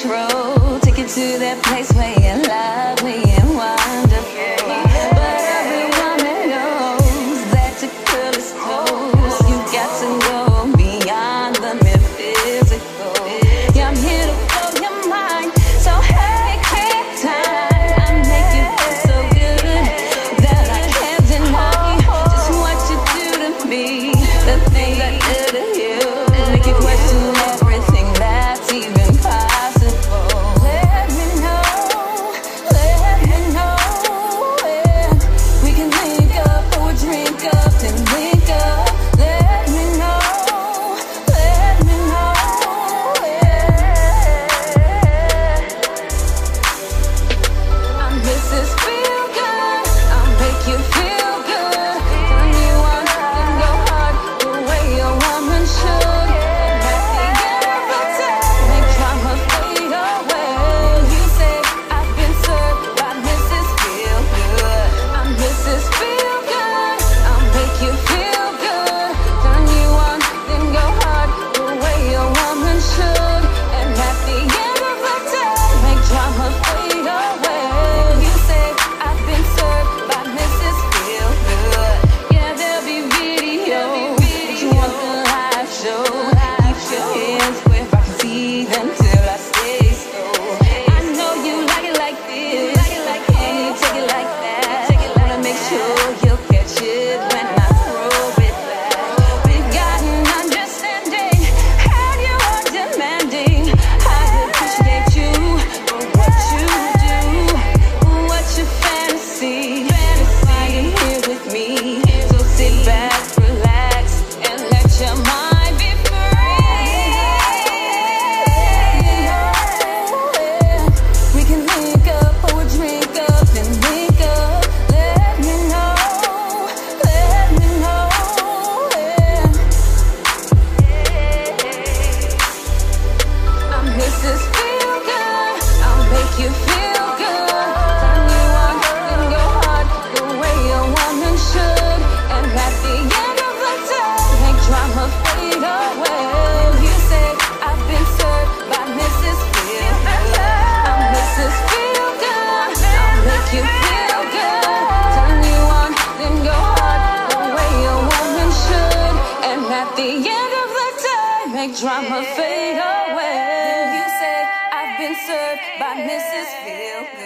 control. Take you to that place where you're lovely and wonderful. But every woman knows that your girl is close. You got to go beyond the mere physical. Yeah, I'm here to blow your mind, so hey, take time. I make you feel so good that I can't deny just what you do to me. The things I do to you make you question everything that's even possible. Let me know, yeah. We can link up or drink up and link up. Let me know, yeah. I'm Mrs. Feel Good, I'll make you feel good. Turn you on and go hard the way a woman should. At the end of the day, make drama fade away. You say I've been served by Mrs. Feel Good. I'm Mrs. Feel Good, I'll make you feel good. Turn you on, then go hard the way a woman should. And at the end of the day, make drama fade away. You say I've been served by Mrs. Feel Good. Yeah, there'll be video, but you want the live show. Keep your hands where I can see them till I stay slow. I know you like it like this, and you take it like that. Wanna make sure you'll catch it when I throw it back. We got an understanding, and you are demanding. I appreciate you for what you do, what's your fantasy? Why you here with me? So sit back, relax, and let your mind be free. We can link up or drink up and link up. Let me know, yeah. I'm Mrs. Feel Good, I'll make you feel good. Turn you on and go hard the way a woman should. And at the end of the day, make drama fade away. You say I've been served by Mrs. Feel Good. I'm Mrs. Feel Good, I'll make you feel good. Turn you on, then go hard the way a woman should. And at the end of the day, make drama fade away. You say I've been served by Mrs. Feel Good.